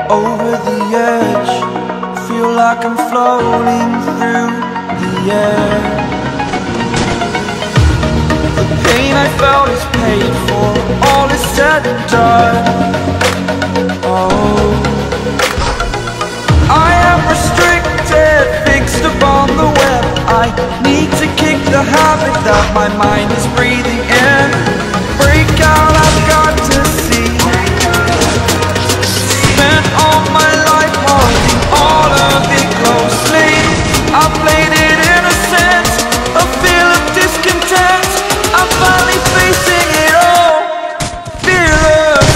over the edge. Feel like I'm floating through the air. The pain I felt is paid for, all is said and done. Oh, I am restricted, fixed upon the web. I need to kick the habit that my mind is breathing in. Break out, I've got to see. Spent all my life holding all of it closely. I played it innocent, a feel of discontent. I'm finally facing it all, fearless.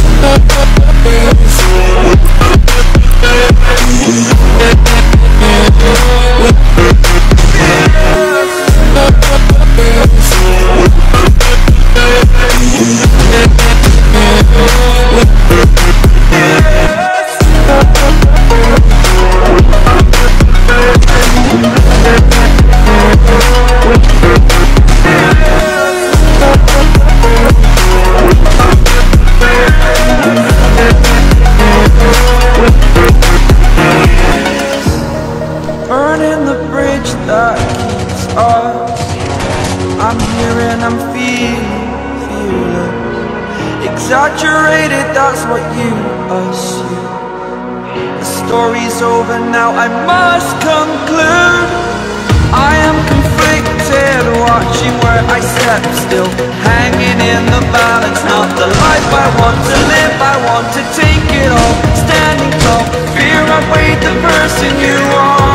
Burning the bridge that keeps us. I'm here and I'm feeling exaggerated, that's what you assume. The story's over now, I must conclude. I am conflicted, watching where I step still, hanging in the balance. Not the life I want to live, I want to take it all. Standing tall, fear I've weighed the person you are.